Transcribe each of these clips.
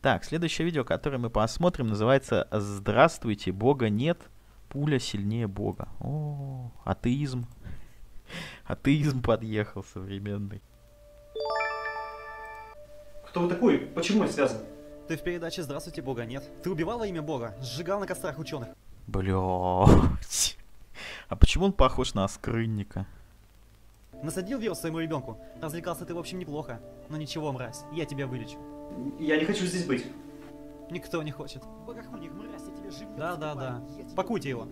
Так, следующее видео, которое мы посмотрим, называется «Здравствуйте, Бога нет, пуля сильнее Бога». О, атеизм. Атеизм подъехал современный. Кто вы такой? Почему это связано? Ты в передаче «Здравствуйте, Бога нет». Ты убивал во имя Бога, сжигал на кострах ученых. Блядь. А почему он похож на скрынника? Насадил вирус своему ребенку. Развлекался ты, в общем, неплохо. Но ничего, мразь, я тебя вылечу. Я не хочу здесь быть. Никто не хочет. Богохульник, мразь, я тебя живьем. Да. Пакуйте его.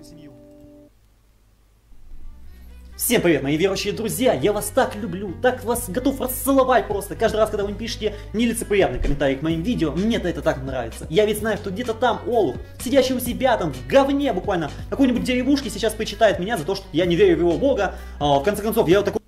Всем привет, мои верующие друзья! Я вас так люблю, так вас готов расцеловать просто. Каждый раз, когда вы пишете нелицеприятные комментарии к моим видео, мне-то это так нравится. Я ведь знаю, что где-то там олух, сидящий у себя там в говне буквально, какой-нибудь деревушке сейчас почитает меня за то, что я не верю в его бога. В конце концов, я вот такой...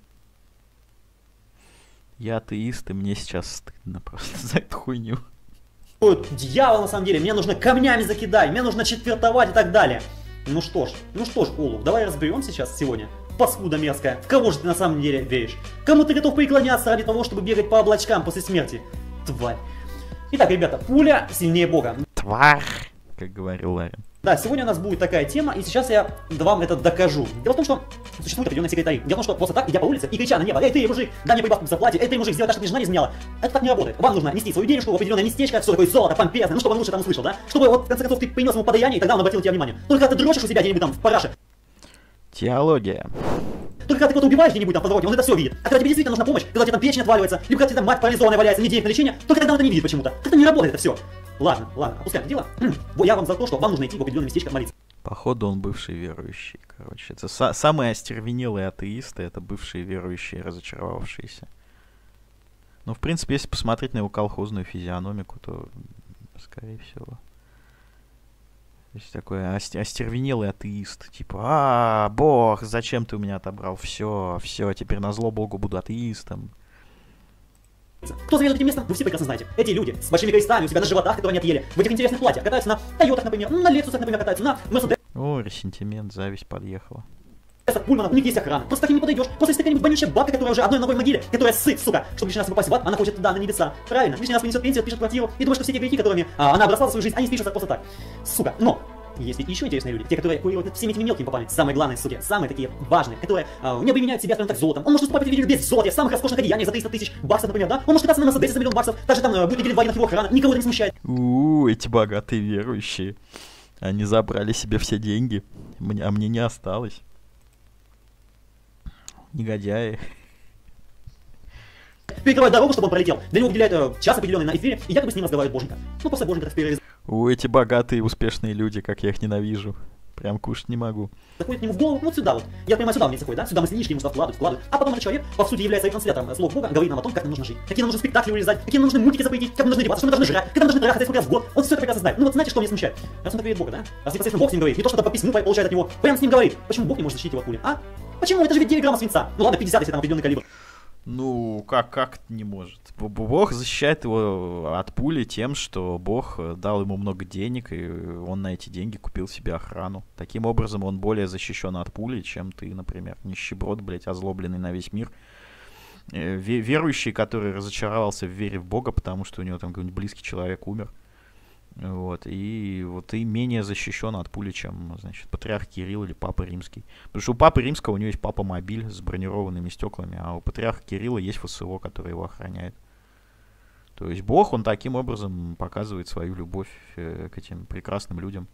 Я атеист, и мне сейчас стыдно просто за эту хуйню. Дьявол на самом деле, мне нужно камнями закидать, мне нужно четвертовать и так далее. Ну что ж, олух, давай разберем сейчас сегодня. Паскуда мерзкая, в кого же ты на самом деле веришь? Кому ты готов преклоняться ради того, чтобы бегать по облачкам после смерти? Тварь. Итак, ребята, пуля сильнее Бога. Тварь, как говорил Ларин. Да, сегодня у нас будет такая тема, и сейчас я вам это докажу. Дело в том, что существуют определенные секретари. Дело в том, что просто так, идя по улице и крича на небо: «Эй, ты, мужик, дай мне прибавку к зарплате, эй, ты, мужик, сделай так, чтобы мне жена не изменяла». Это так не работает. Вам нужно нести свою денежку в определенное местечко, все такое золото, помпезное, ну чтобы он лучше там услышал, да? Чтобы вот в конце концов ты принес ему подаяние, и тогда он обратил на тебя внимание. Только когда ты дрочишь у себя где-нибудь там в параше. Теология. Только когда ты кого-то убиваешь где-нибудь там по дороге, он это все видит. А когда тебе действительно нужна помощь, когда тебе там печень отваливается, либо когда тебе там мать парализованная валяется, не денег на лечение, только тогда он это не видит почему-то. Как-то не работает это все. Ладно, опускаем дело. Я вам за то, что вам нужно идти в определенное местечко молиться. Походу он бывший верующий, короче. Это самые остервенелые атеисты, это бывшие верующие, разочаровавшиеся. Ну, в принципе, если посмотреть на его колхозную физиономику, то, скорее всего... То есть такой остервенелый атеист. Типа, Бог, зачем ты у меня отобрал все, теперь назло Богу буду атеистом. Кто заведует этим местом, вы все прекрасно знаете. Эти люди с большими крестами у себя на животах, которые они отъели, в этих интересных платьях, катаются на Тойотах, например, на Лексусах, например, катаются, на Мерседесах. О, ресентимент, зависть подъехала. Пульманов, у них есть охрана. Просто так им не подойдешь. Просто если какая-нибудь вонючая бабка, которая уже одной ногой в могиле, которая сыт, сука, чтобы лишний раз попасть в ад, она хочет туда, на небеса. Правильно, лишний раз принесет пенсию, пишет квартиру, и думает, что все те грехи, которыми она обросла свою жизнь, они спишутся просто так. Сука, но есть ведь еще интересные люди, те, которые курируют всеми этими мелкими попами. Самые главные, суки, самые такие важные, которые не обременяют себя, скажем так, золотом. Он может выступать перед без золота, в самых роскошных одеяниях за 300 тысяч баксов, например, да? Он может кататься на Мерседесе за $1 000 000, также там будет неделю военных его охрана, никого это не смущает. Эти богатые верующие. Они забрали себе все деньги, а мне не осталось. Негодяи. Перекрывает дорогу, чтобы он пролетел. Для него выделяют час определенный на эфире, и якобы с ним разговаривает боженька. Ну, просто боженька так перерезает. Эти богатые успешные люди, как я их ненавижу. Прям кушать не могу. Заходит к нему в голову, вот сюда вот. Я понимаю, сюда мне заходит, да? Сюда мыслишки ему сюда вкладывают. А потом этот человек, по сути, является транслятором слов Бога, говорит нам о том, как нам нужно жить. Какие нам нужно спектакли вырезать, какие нам нужны мультики запретить, как мы должны одеваться, что мы должны жрать, как нам должны трахаться, сколько раз в год. Он все это прекрасно знает. Ну вот знаете, что меня смущает? Раз он так верит в Бога, да? Раз непосредственно Бог с ним говорит, не то, что по письму получает от него, прям с ним говорит. Почему Бог не может защитить его от пули, а? Почему? Это же ведь 9 граммов свинца. Ну ладно, 50, если там определенный калибр. Ну, как не может? Бог защищает его от пули тем, что Бог дал ему много денег, и он на эти деньги купил себе охрану. Таким образом, он более защищен от пули, чем ты, например. Нищеброд, блядь, озлобленный на весь мир. Верующий, который разочаровался в вере в Бога, потому что у него там какой-нибудь близкий человек умер. Вот, и вот ты менее защищен от пули, чем, значит, патриарх Кирилл или папа Римский. Потому что у папы Римского у него есть папа-мобиль с бронированными стеклами, а у патриарха Кирилла есть ФСО, который его охраняет. То есть Бог, он таким образом показывает свою любовь к этим прекрасным людям.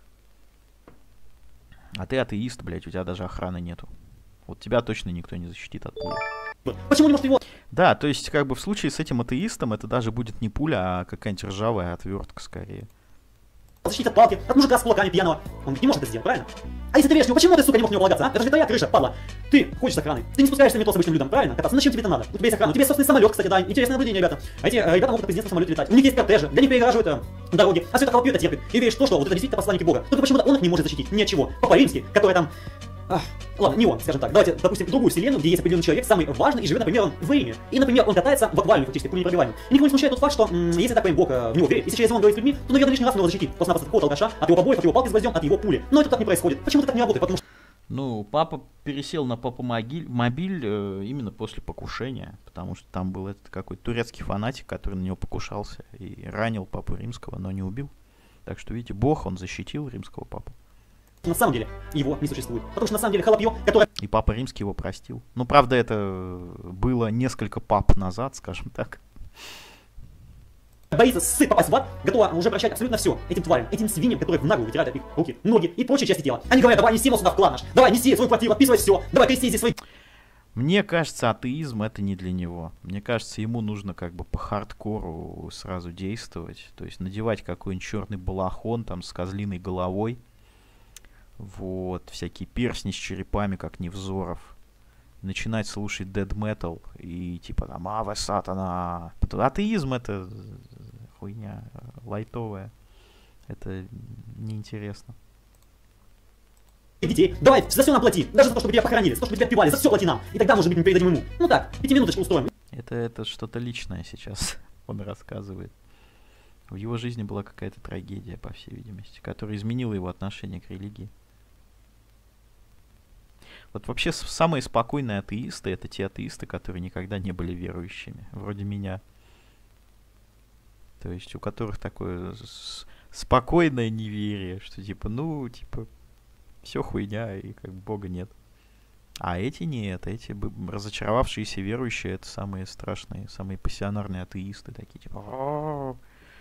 А ты атеист, блядь, у тебя даже охраны нету. Вот тебя точно никто не защитит от пули. Почему не может его... Да, то есть, как бы в случае с этим атеистом это даже будет не пуля, а какая-нибудь ржавая отвертка скорее. Защитить от палки, от мужика с кулаками пьяного. Он ведь не может это сделать, правильно? А если ты веришь в него, почему ты, сука, не мог в него полагаться, а? Это же твоя крыша, падла. Ты ходишь с охраной, ты не спускаешься в метро с обычным людям, правильно? Кататься, зачем тебе это надо? У тебя есть охрана, у тебя есть собственный самолет, кстати, да, интересное наблюдение, ребята. А эти ребята могут на президентском самолете летать, у них есть кортежи, для них перегораживают дороги, а все это толпе это терпит. И веришь в то, что вот это действительно посланники Бога. Только почему-то он их не может защитить, ни от чего. Папа Римский, который там... ладно, не он, скажем так. Давайте, допустим, другую вселенную, где есть определенный человек, самый важный, и живет, например, он в Риме. И, например, он катается в аквариуме, фактически, пуленепробиваемом. И никого не смущает тот факт, что, если так понимаем, Бог в него верит, если через него он говорит с людьми, то, наверное, лишний раз он его защитит. Просто-напросто от какого-то алкаша, от его побоев, от его палки с гвоздем, от его пули. Но это так не происходит. Почему это так не работает? Потому что... Ну, папа пересел на папа мобиль именно после покушения, потому что там был этот какой-то турецкий фанатик, который на него покушался и ранил папу римского, но не убил. Так что, видите, Бог, он защитил римского папу. На самом деле его не существует. Потому что на самом деле холопье, которое И папа римский его простил. Ну, правда, это было несколько пап назад, скажем так. боится попасть в ад, готова уже прощать абсолютно все этим тварям, этим свиньям, которые в наглую вытирают от их руки, ноги и прочие части тела. Они говорят: давай неси его сюда в клан наш, давай неси свою квартиру, отписывай все, давай крести здесь свои... Мне кажется, атеизм это не для него. Мне кажется, ему нужно как бы по хардкору сразу действовать. То есть надевать какой-нибудь черный балахон там с козлиной головой. Вот, всякие перстни с черепами, как Невзоров. Начинать слушать dead metal и типа там «Аве сатана». Атеизм это хуйня лайтовая. Это неинтересно. детей. Давай, за все нам плати, даже за то, чтобы тебя похоронили, за то, чтобы тебя отпевали, за все плати нам. И тогда, может быть, мы передадим ему. Ну так, 5-минуточку устроим. Это что-то личное сейчас он рассказывает. В его жизни была какая-то трагедия, по всей видимости, которая изменила его отношение к религии. Вот вообще самые спокойные атеисты — это те атеисты, которые никогда не были верующими, вроде меня. То есть у которых такое спокойное неверие, что типа, ну, типа, все хуйня и как бы Бога нет. А эти нет, эти разочаровавшиеся верующие — это самые страшные, самые пассионарные атеисты, такие типа...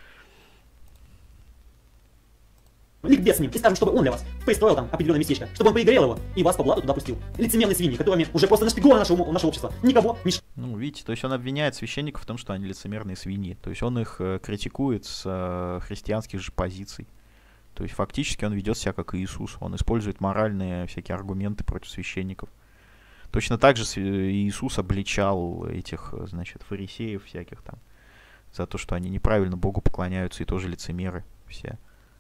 Ликбез с ним и скажем, чтобы он для вас пристроил там определенное местечко, чтобы он пригорел его и вас по блату туда пустил. Лицемерные свиньи, которыми уже просто нашпиговано наше общество. Никого не... Ну, видите, то есть он обвиняет священников в том, что они лицемерные свиньи. То есть он их критикует с христианских же позиций. То есть фактически он ведет себя как Иисус. Он использует моральные всякие аргументы против священников. Точно так же Иисус обличал этих, значит, фарисеев всяких там за то, что они неправильно Богу поклоняются и тоже лицемеры все.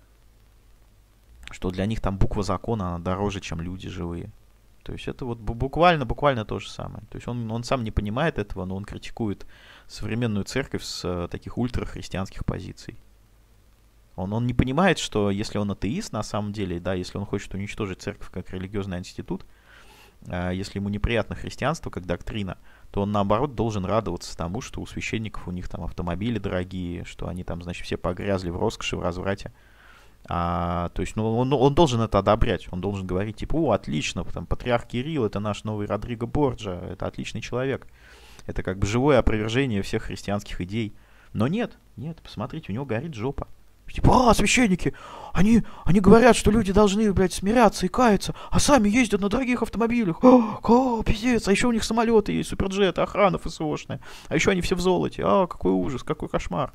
Что для них там буква закона, она дороже, чем люди живые. То есть это вот буквально то же самое. То есть он сам не понимает этого, но он критикует современную церковь с таких ультрахристианских позиций. Он не понимает, что если он атеист на самом деле, да, если он хочет уничтожить церковь как религиозный институт, если ему неприятно христианство как доктрина, то он наоборот должен радоваться тому, что у священников у них там автомобили дорогие, что они там, значит, все погрязли в роскоши, в разврате. То есть, ну, он должен это одобрять. Он должен говорить, типа, о, отлично, там, патриарх Кирилл, это наш новый Родриго Борджа, это отличный человек. Это как бы живое опровержение всех христианских идей. Но нет, посмотрите, у него горит жопа. Типа, священники, они говорят, что люди должны, блядь, смиряться и каяться, а сами ездят на дорогих автомобилях. Пиздец, а еще у них самолеты есть, суперджеты, охрана ФСОшная. А еще они все в золоте. Какой ужас, какой кошмар.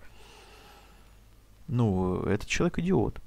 Ну, этот человек идиот.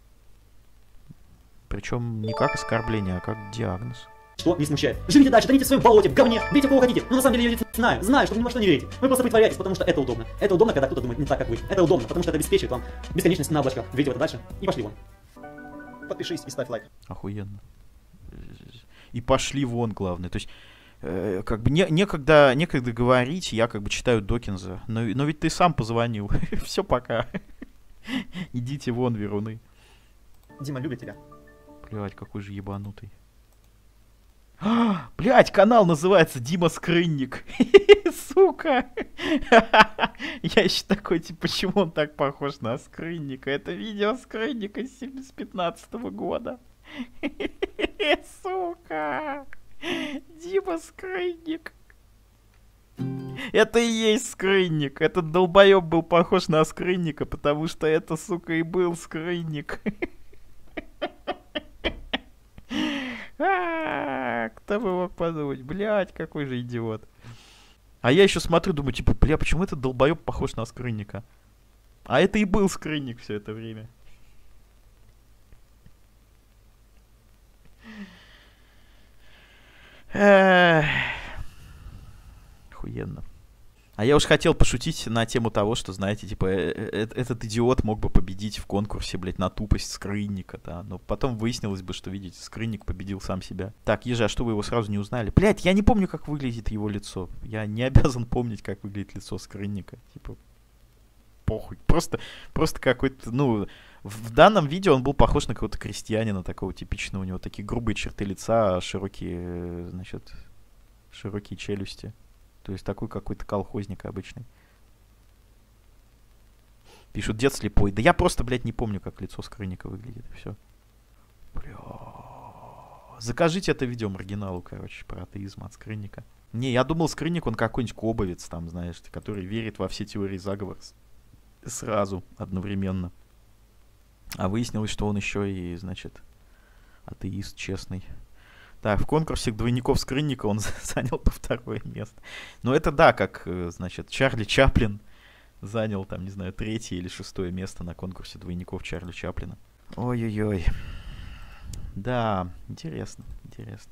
Причем не как оскорбление, а как диагноз. Что не смущает? Живите дальше, тоните в своем болоте, в говне, бейте кого хотите. Но на самом деле я знаю, что вы ни во что не верите. Вы просто притворяетесь, потому что это удобно. Это удобно, когда кто-то думает не так, как вы. Это удобно, потому что это обеспечивает вам бесконечность на облачках. Верите в это дальше и пошли вон. Подпишись и ставь лайк. Охуенно. И пошли вон, главное. То есть, как бы некогда говорить, я как бы читаю Докинза. Но ведь ты сам позвонил. Все, пока. Идите вон, веруны. Дима любит тебя. Блять, какой же ебанутый. Блять, канал называется Дима Скрынник. Сука. Я еще такой, типа, почему он так похож на Скрынника? Это видео Скрынника с 15-го года. Сука. Дима Скрынник. Это и есть Скрынник. Этот долбоеб был похож на Скрынника, потому что это, сука, и был Скрынник. Кто бы мог подумать? Блять, какой же идиот. А я еще смотрю, думаю, типа, бля, почему этот долбоеб похож на Скрынника? А это и был Скрынник все это время. Охуенно. А я уж хотел пошутить на тему того, что, знаете, типа, этот идиот мог бы победить в конкурсе, блядь, на тупость Скрынника, да. Но потом выяснилось бы, что, видите, Скрынник победил сам себя. Так, Ежи, а что вы его сразу не узнали? Блядь, я не помню, как выглядит его лицо. Я не обязан помнить, как выглядит лицо Скрынника. Типа, похуй. Просто какой-то, ну, в данном видео он был похож на какого-то крестьянина такого типичного. У него такие грубые черты лица, широкие, значит, широкие челюсти. То есть такой какой-то колхозник обычный. Пишут, дед слепой. Да я просто, блядь, не помню, как лицо Скрынника выглядит. Все. Бля. Закажите это видео маргиналу, короче, про атеизм от Скрынника. Не, я думал, Скрынник, он какой-нибудь кобовец там, знаешь, который верит во все теории заговора сразу, одновременно. А выяснилось, что он еще и, значит, атеист честный. Так, в конкурсе двойников Скрынника он занял по 2-е место. Но это да, как, значит, Чарли Чаплин занял там, не знаю, 3-е или 6-е место на конкурсе двойников Чарли Чаплина. Ой-ой-ой. Да, интересно, интересно.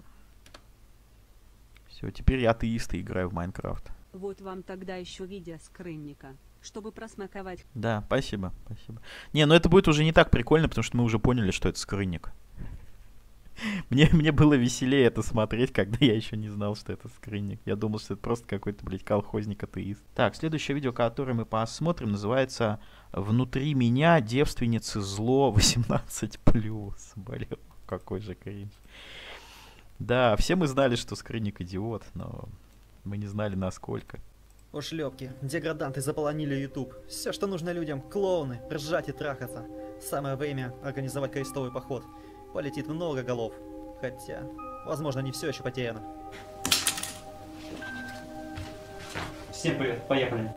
Все, теперь я атеист и играю в Майнкрафт. Вот вам тогда еще видео Скрынника, чтобы просмаковать. Да, спасибо, спасибо. Не, ну это будет уже не так прикольно, потому что мы уже поняли, что это Скрынник. Мне было веселее это смотреть, когда я еще не знал, что это Скрынник. Я думал, что это просто какой-то, блядь, колхозник-атеист. Так, следующее видео, которое мы посмотрим, называется «Внутри меня девственницы зло 18+». Блин, какой же кринж. Да, все мы знали, что Скрынник идиот, но мы не знали, насколько. Ушлепки, деграданты заполонили YouTube. Все, что нужно людям, клоуны, ржать и трахаться. Самое время организовать крестовый поход. Полетит много голов. Хотя, возможно, не все еще потеряно. Всем привет, поехали.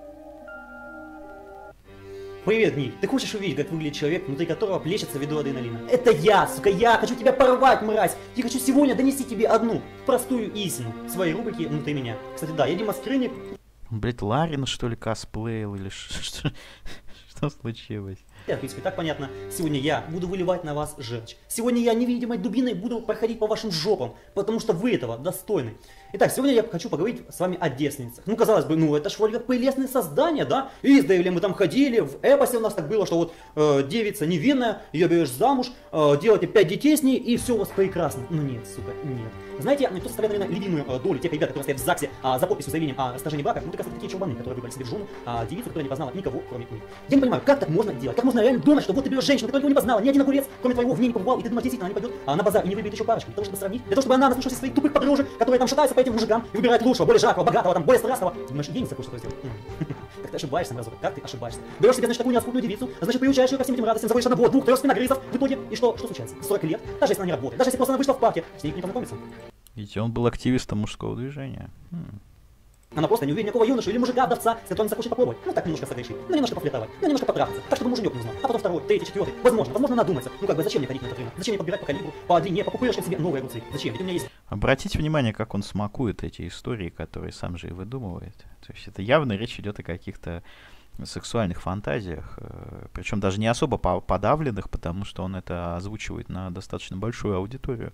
Привет, Гниль. Ты хочешь увидеть, как выглядит человек, внутри которого плещется ведро адреналина? Это я, сука, я хочу тебя порвать, мразь! Я хочу сегодня донести тебе одну простую истину в своей рубрике «Внутри меня». Кстати, да, я Дима Скрынник. Блять, Ларин, что ли, косплеил или что случилось? В принципе, так понятно. Сегодня я буду выливать на вас желчь. Сегодня я невидимой дубиной буду проходить по вашим жопам, потому что вы этого достойны. Итак, сегодня я хочу поговорить с вами о девственницах. Ну, казалось бы, ну это ж вроде как прелестное создание, да? И издавна мы там ходили, в эпосе у нас так было, что вот девица невинная, ее берешь замуж, делаете 5 детей с ней, и все у вас прекрасно. Ну нет, сука, нет. Знаете, кто составляет, наверное, львиную долю тех ребят, которые стоят в ЗАГСе за подписью заявлением о расторжении брака, ну, как раз такие чурбаны, которые выбрали себе в жену девицу, которая не познала никого, кроме них. Я не понимаю, как так можно делать? Как можно реально думать, что вот ты берешь женщину, которую никого не познала, ни один огурец, кроме твоего, в ней не побывал, и ты думаешь, действительно, она не пойдет на базар и не выберет еще парочку, для того, чтобы сравнить, для того, чтобы она, наслушавшись своих тупых подружек, которые там шатаются по этим мужикам и выбирает лучшего, более жаркого, богатого, там, более страстного. Ты думаешь, ей не захочешь такое сделать? Как ты ошибаешься, мразота, как ты ошибаешься? Берешь себе, значит, такую нераспутную девицу, значит, приучаешь ее ко всем этим радостям, заводишь одного, двух, трех спиногрызов, в итоге, и что случается? 40 лет, даже если она не работает, даже если просто она вышла в парке, с ней никто не познакомится. Видите, он был активистом мужского движения. Она просто не увидит никакого юношу или мужика-вдовца, с которым захочет попробовать. Ну так немножко согрешить, ну немножко пофлиртовать, ну немножко потрахаться, так чтобы муженек не узнал. А потом второй, третий, четвертый. Возможно надумается. Ну как бы зачем мне ходить на этот рынок? Зачем мне подбирать по калибру, по длине, по пупырышкам себе новые огурцы? Зачем? Ведь у меня есть... Обратите внимание, как он смакует эти истории, которые сам же и выдумывает. То есть это явно речь идет о каких-то сексуальных фантазиях, причем даже не особо подавленных, потому что он это озвучивает на достаточно большую аудиторию.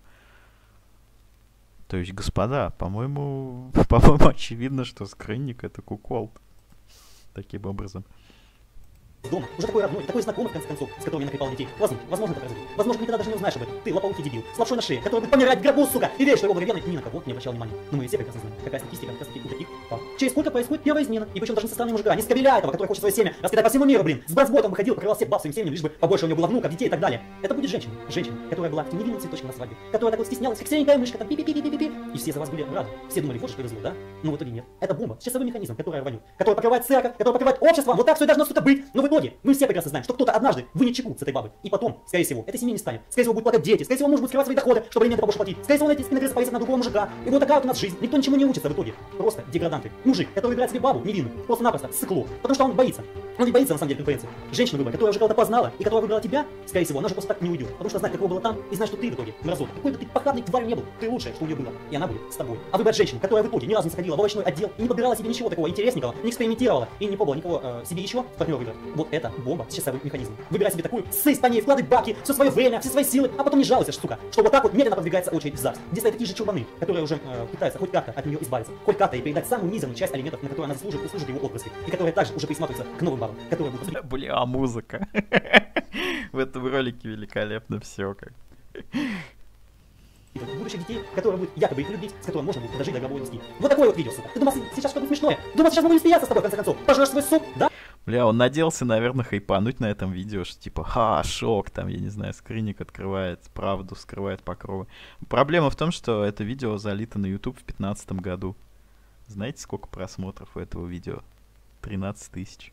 То есть, господа, по-моему, очевидно, что Скрынник это кукол. Таким образом. Дома, уже такой родной, такой знакомый, в конце концов, с которым я накрепал детей. Возможно, это произойдет. Возможно, никогда даже не узнаешь об этом. Ты, лопоухий дебил, с лапшой на шее, который будет помирать в гробу, сука, и веришь, что его благоверный ни на кого не обращал внимания. Но мы все прекрасно знаем, какая статистика как раз таки у таких пап. Через сколько происходит первая измена, и причем даже со стороны мужика, не с кабеля этого, который хочет свое семя раскидать по всему миру, блин. С братсботом выходил, покрывал всех баб своим семенем, лишь бы побольше у него было внуков, детей и так далее. Это будет женщина, которая была таким невинным цветочком на свадьбе, которая так вот стеснялась, как серенькая мышка, там пи-пи-пи-пи-пи-пи. И все за вас были рады. Все думали, вот же повезло, да? Но в итоге нет. Это бомба с часовым механизмом, которая рванет, которая покрывает церковь, которая покрывает общество. Вот так все и должно, сука, быть. Но в итоге мы все прекрасно знаем, что кто-то однажды вынет чеку с этой бабы, и потом, скорее всего, этой семьи не станет. Скорее всего, будут плакать дети, скорее всего, муж будет скрывать свои доходы, чтобы алименты побольше платить. Скорее всего, он эти спиногрызы повесит на другого мужика. И вот такая вот у нас жизнь. Никто ничему не учится в итоге. Просто деграданты. Мужик, который выбирает себе бабу невинную, просто-напросто сыкло. Потому что он боится. Он ведь боится, на самом деле, конкуренции. Женщина выбрала, которая уже кого-то познала, и которая выбрала тебя, скорее всего, она же просто так не уйдет. Потому что знает, какого было там, и знает, что ты в итоге мразот. Какой бы ты похабный тварь не был, ты лучшее, что у нее было. И она будет с тобой. А выбрать женщину, которая в итоге ни разу не сходила в овощной отдел и не подбирала себе ничего такого интересненького, не экспериментировала и не пробовала никого себе еще в партнера выбрать. Вот это бомба с часовым механизмом. Выбирай себе такую, сысь по ней, вкладывай бабки, все свое время, все свои силы, а потом не жалуйся, штука, что вот так вот медленно продвигается очередь в ЗАГС. Здесь стоят такие же чурбаны, которые уже пытаются хоть как-то от нее избавиться, хоть как-то и передать самую низменную часть алиментов, на которую она заслужит, услужит его отпрыски, и которые также уже присматриваются к новым бабам, которые будут... Бля, музыка. В этом ролике великолепно все как. будущих детей, которые будут якобы их любить, с которым можно будет дожить до гробовой доски. Вот такое вот видео, сука. Ты думал сейчас что-то смешное? Думал, сейчас мы будем смеяться с тобой, в конце концов? Пожрешь свой суп, да? Бля, он надеялся, наверное, хайпануть на этом видео, что типа, шок, там, я не знаю, скрынник открывает правду, скрывает покровы. Проблема в том, что это видео залито на YouTube в 2015 году. Знаете, сколько просмотров у этого видео? 13 тысяч.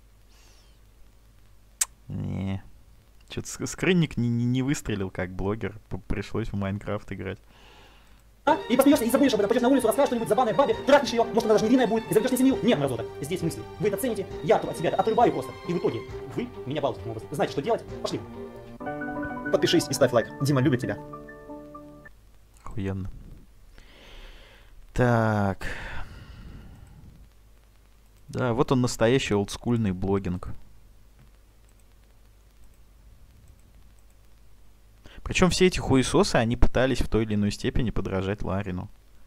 Не. Что-то скрынник не выстрелил как блогер, пришлось в Майнкрафт играть. И посмеешься, и забудешь об этом, пойдешь на улицу, расскажешь что-нибудь забавное бабе, трахнешь ее, может она даже невинная будет, и заведешь на семью. Нет, мразота, здесь мысли. Вы это цените, я от себя отрываю просто. И в итоге вы меня балуете таким образом. Знаете, что делать? Пошли. Подпишись и ставь лайк. Дима любит тебя. Охуенно. Так. Да, вот он настоящий олдскульный блогинг. Причем все эти хуесосы, они пытались в той или иной степени подражать Ларину.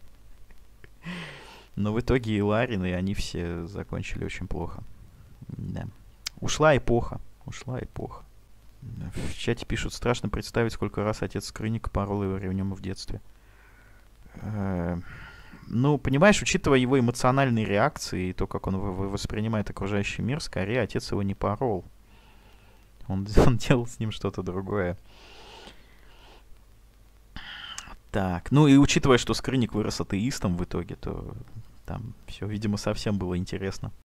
Но в итоге и Ларин, и они все закончили очень плохо. Да. Ушла эпоха. Ушла эпоха. В чате пишут, страшно представить, сколько раз отец Скрынника порол его ремнем в детстве. Ну, понимаешь, учитывая его эмоциональные реакции и то, как он воспринимает окружающий мир, скорее отец его не порол. Он делал с ним что-то другое. Так, ну и учитывая, что Скрынник вырос атеистом в итоге, то там все, видимо, совсем было интересно.